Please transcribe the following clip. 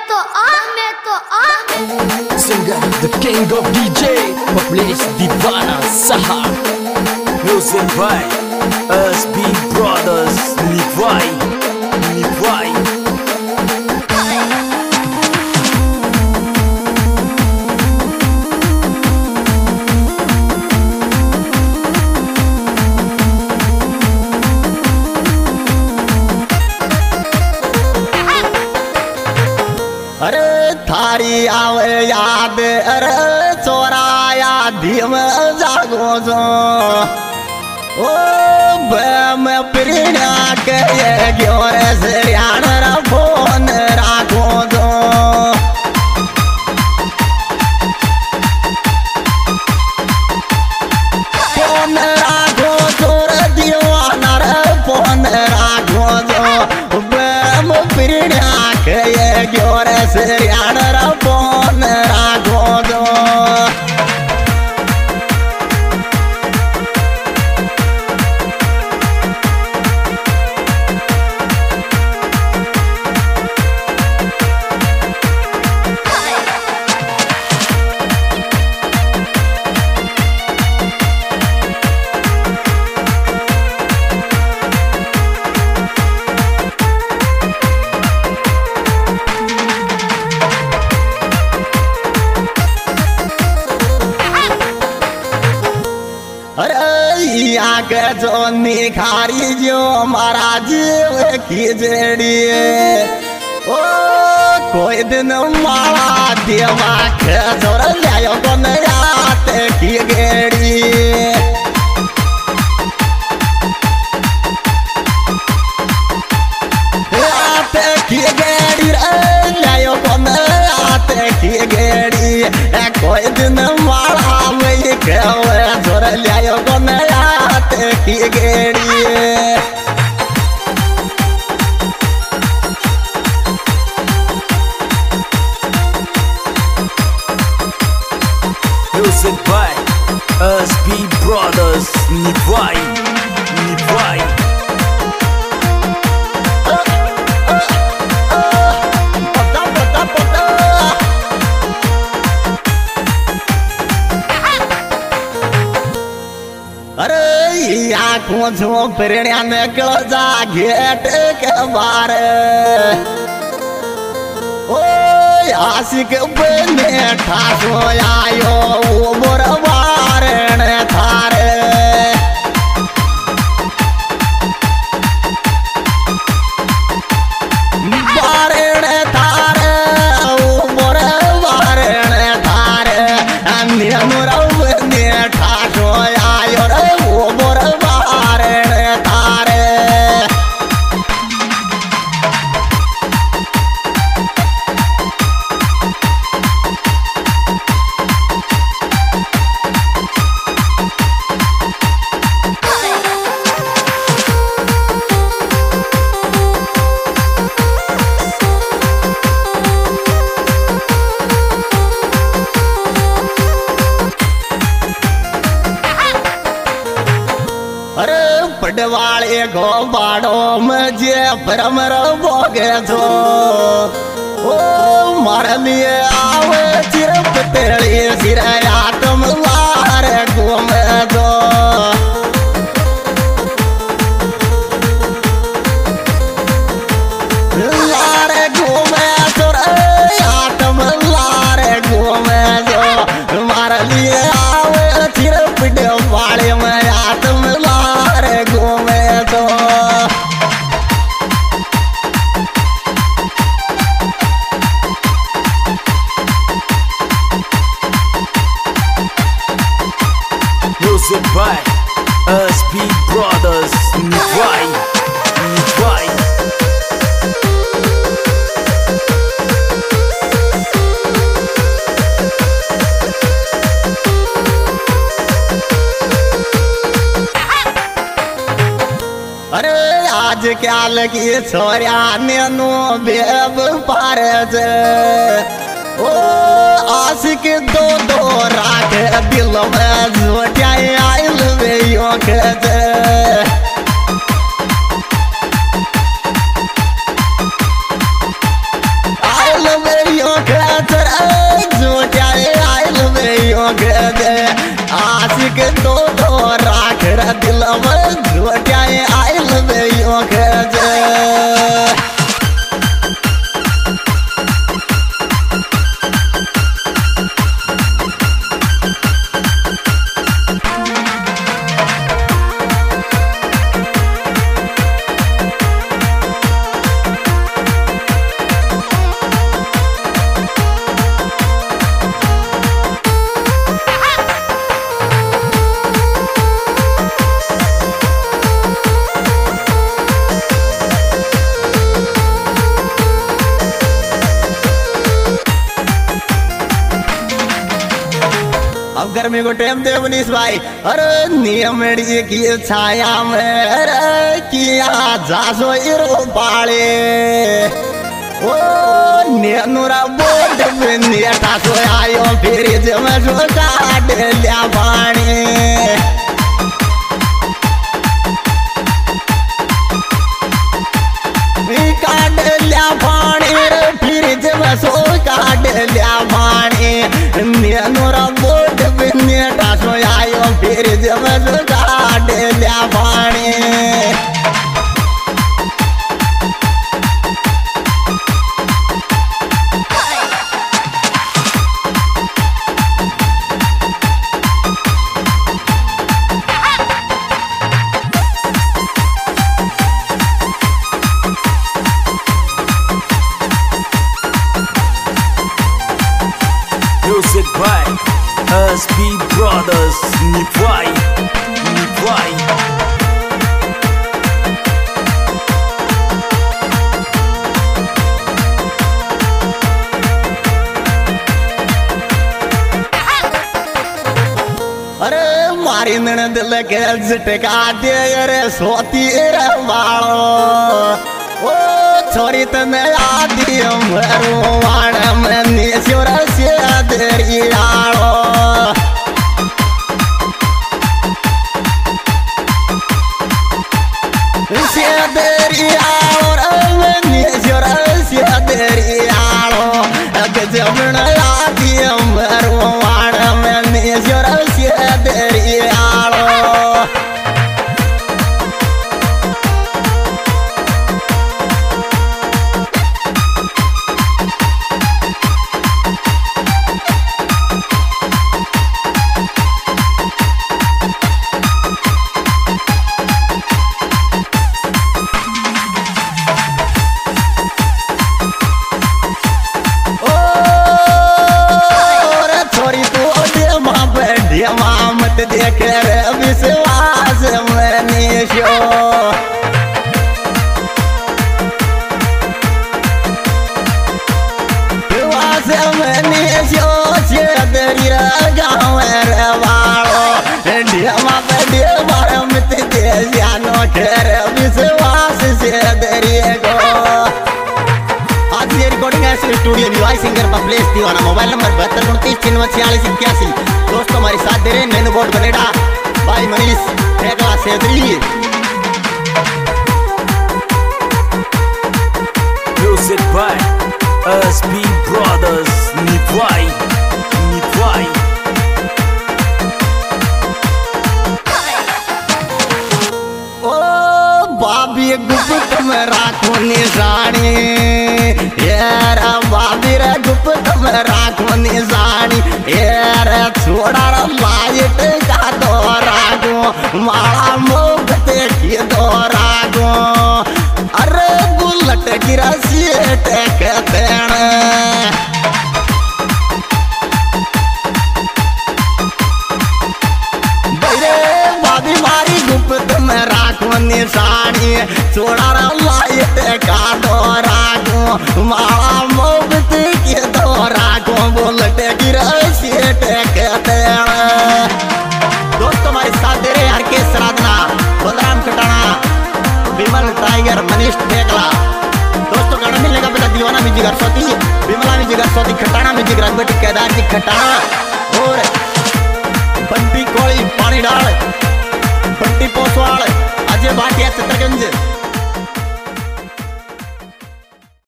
Singer, the king of DJ, Publish Divana Saha. Music by SB Brothers, Levi. अरे थारी आवे याद अरे चोराया धीम जागो जो ओ बम प्रिया के ये ग्योर से यान फोन राखो जो फोन राखो चोर दीवाना रे फोन राखो जो बम प्रिया के ये ग्योर से यान फोन राखो जो के जो निखारी जो हमारा जीव की जड़ी ओ कोई दिन माला देवा के जोर लायो को नयात की गेड़ी रात की गेड़ी लायो को नयात की गेड़ी कोई दिन माला में के जोर लायो को की गेड़ी Music by SB Brothers, Levi. आँखों झोंपड़िया निकल जा गेट के बाहर ओ आशिक बने ठासो आयो वो मोर बारण थारे बारण थारे वो मोर बारण थारे अन्य मोर बने ठासो आयो रे वो मोर पड़वाले गो बाड़ो मजे भ्रमर बोगे जो ओ मार लिए आवे चिरप तेरी सिरया तुम लार घूम दो लार घूमे तो तुम लार घूमे जो मार लिए आवे चिरप वाले में तुम घूमे तो Music by SB Brothers, Levi. अरे आज क्या लगी छोरिया ने नो बेब पार जे ओ आशिक दो राख दिल में जोटिया आइल वे यो के जे आइल वे के दो राख रे दिल में झोटियाए आइल बेयों के जे गर्मी को टाइम दे मनीष भाई। अरे नियम की छाया में अरे किया जासो इरो पाले ओ नेनुरा बोट में नेटा सो आयो फिर जब सो काट लिया पानी काट लिया पानी फिर जब सो काट लिया पानी नेनुरा बोट नेटा सो आयो फिर जब सो काट लिया पानी Music by SB Brothers Nivai Nivai अरे मारी नन दिल के झटका दे रे सोती रे वालो ओ छोरी तने आदि मरो वाण में निशोर से देरी आलो से देरी आलो रे निशोर से देरी आलो गजबन आदि मरो वाण में निशोर से देरी आलो मत देख रे विश्वास में निशो विश्वास में निशो से दरी गाँव रे वालो ढेमा पे ढेमार मत दे जानो कर विश्वास से दरी गो। आज ये रिकॉर्डिंग है स्टूडियो वीवाई सिंगर पर प्लेस दीवाना मोबाइल नंबर 7229 दोस्तों हमारे साथ दे रहे नैनो बोर्ड बनेड़ा भाई मनीष ठेका सेदरी। Music by SB Brothers Nivai Nivai ओ बाबी गुप्त में राखो निशानी यार बाबी रे गुप्त में राखो निशानी यार छोड़ा लाइट का दोरागो माला मोगते की दोरागो अरे बुलेट गिरा सीट कहते बाबी मारी गुप्त में राखो निशानी छोड़ा लाइट का दोरागो माला मोगते की दोरागो बुलेट गिरा सीट कहते दोस्तों हमारे साथ दे रहे हरकेश साधना बलराम कटाना विमल टाइगर मनीष टेकला। दोस्तों गाना मिलने का पता Deewana music Saraswati Vimla music Saraswati Khatana music Rangbeti Kedar ji Khatana और बंटी कोली पानी डाल बंटी पोसवाल अजय भाटिया चित्रगंज।